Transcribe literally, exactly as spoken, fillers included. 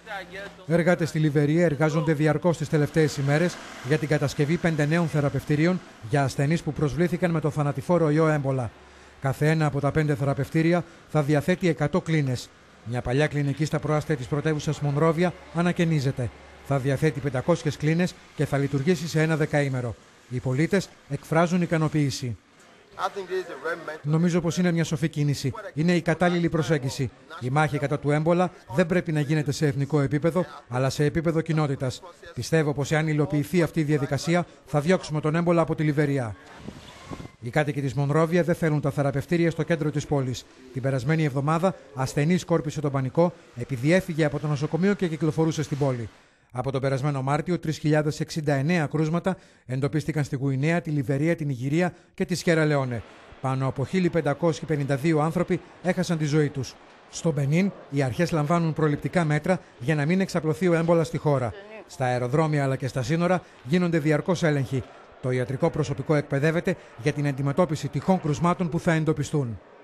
Εργάτες στη Λιβερία εργάζονται διαρκώς τις τελευταίες ημέρες για την κατασκευή πέντε νέων θεραπευτηρίων για ασθενείς που προσβλήθηκαν με το θανατηφόρο ιό έμπολα. Κάθε ένα από τα πέντε θεραπευτήρια θα διαθέτει εκατό κλίνες. Μια παλιά κλινική στα προάστια της πρωτεύουσας Μονρόβια ανακαινίζεται. Θα διαθέτει πεντακόσιες κλίνες και θα λειτουργήσει σε ένα δεκαήμερο. Οι πολίτες εκφράζουν ικανοποίηση. Νομίζω πως είναι μια σοφή κίνηση. Είναι η κατάλληλη προσέγγιση. Η μάχη κατά του έμπολα δεν πρέπει να γίνεται σε εθνικό επίπεδο, αλλά σε επίπεδο κοινότητας. Πιστεύω πως εάν υλοποιηθεί αυτή η διαδικασία, θα διώξουμε τον έμπολα από τη Λιβερία. Οι κάτοικοι της Μονρόβια δεν θέλουν τα θεραπευτήρια στο κέντρο της πόλης. Την περασμένη εβδομάδα, ασθενής σκόρπισε τον πανικό επειδή έφυγε από το νοσοκομείο και κυκλοφορούσε στην πόλη. Από τον περασμένο Μάρτιο, τρεις χιλιάδες εξήντα εννέα κρούσματα εντοπίστηκαν στη Γουινέα, τη Λιβερία, την Νιγηρία και τη Σιέρα Λεόνε. Πάνω από χίλια πεντακόσιοι πενήντα δύο άνθρωποι έχασαν τη ζωή τους. Στο Μπενίν, οι αρχές λαμβάνουν προληπτικά μέτρα για να μην εξαπλωθεί ο έμπολα στη χώρα. Στα αεροδρόμια αλλά και στα σύνορα γίνονται διαρκώς έλεγχοι. Το ιατρικό προσωπικό εκπαιδεύεται για την αντιμετώπιση τυχόν κρουσμάτων που θα εντοπιστούν.